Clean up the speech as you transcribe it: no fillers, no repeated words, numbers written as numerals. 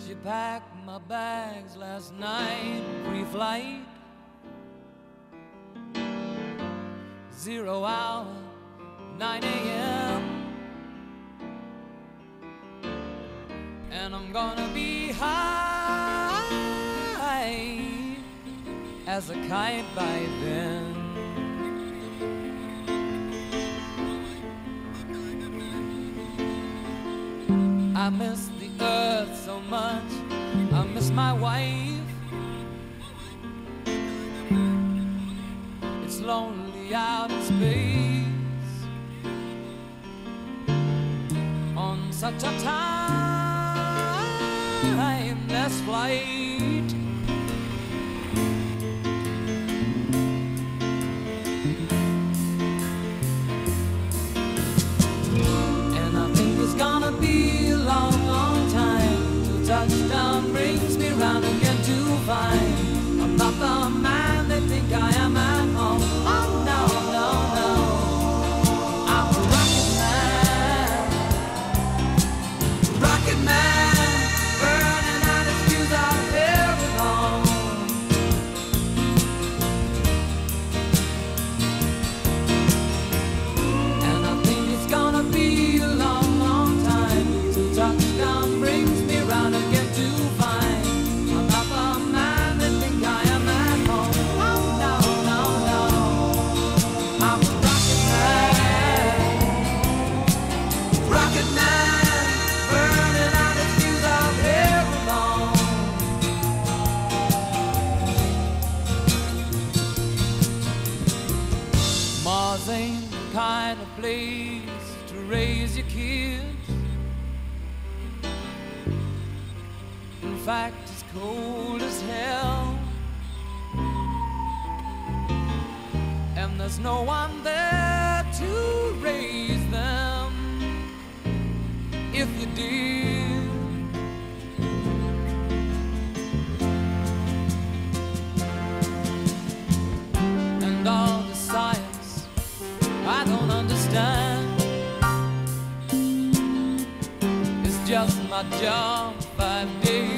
She packed my bags last night, pre-flight, 0 hour, 9 a.m. And I'm gonna be high as a kite by then. I miss the earth so much, I miss my wife. It's lonely out in space on such a timeless flight. And I think it's gonna be a long, long time till touchdown brings me round again to find I'm not the man they think I am at home. Oh no, no, no, I'm a rocket man, burning out his fuse out here alone. And I think it's gonna be a long, long time till touchdown brings me round again to find I'm not the man they think I am at home. Oh no, no, no, I'm a rocket man, burning out his fuse out here alone. Mars ain't the kind of place to raise your kids. In fact, it's cold as hell, and there's no one there to raise them if you did. And all the science I don't understand, it's just my job 5 days